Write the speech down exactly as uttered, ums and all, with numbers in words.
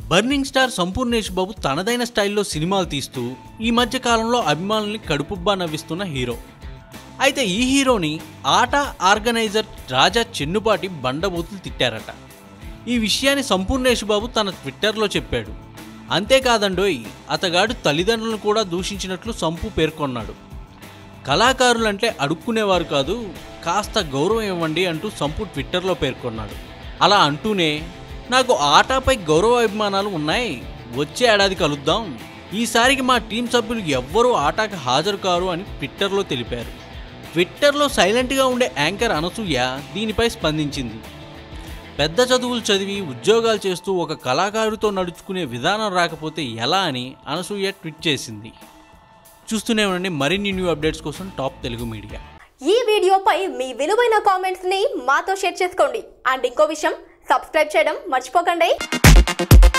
Burning star Sampoornesh Babu తనదైన స్టైల్లో సినిమాలు తీస్తూ ఈ మధ్య కాలంలో అభిమానుల్ని కడుపుబ్బా నవ్విస్తున్న హీరో. అయితే ఈ హీరోని ఆట ఆర్గనైజర్ రాజా చెన్నుపాటి బండబూతులు తిట్టారట. ఈ విషయాన్ని సంపూర్ణేష్ బాబు తన ట్విట్టర్లో చెప్పాడు. అంతేకాదండోయ్, అతగాడు తల్లిదండ్రులను కూడా దూషించినట్లు సంపు పేర్కొన్నాడు. కళాకారులంటే అడుక్కునేవారు కాదు, కాస్త గౌరవం ఇవ్వండి అంటూ సంపు ట్విట్టర్లో పేర్కొన్నాడు. అలా అంటూనే, నాకు ఆటపై గౌరవ అభిమానాలు ఉన్నాయి, వచ్చే ఏడాది కలుద్దాం, ఈసారికి మా టీం సభ్యులు ఎవ్వరూ ఆటకు హాజరు కారు అని ట్విట్టర్లో తెలిపారు. ట్విట్టర్లో సైలెంట్గా ఉండే యాంకర్ అనసూయ దీనిపై స్పందించింది. పెద్ద చదువులు చదివి ఉద్యోగాలు చేస్తూ ఒక కళాకారుతో నడుచుకునే విధానం రాకపోతే ఎలా అని అనసూయ ట్వీట్ చేసింది. చూస్తూనే ఉండండి మరిన్ని న్యూ అప్డేట్స్ కోసం టాప్ తెలుగు మీడియా. ఈ వీడియోపై మీ విలువైన కామెంట్స్ ని మాతో షేర్ చేసుకోండి. అండ్ ఇంకో విషయం, సబ్స్క్రైబ్ చేయడం మర్చిపోకండి.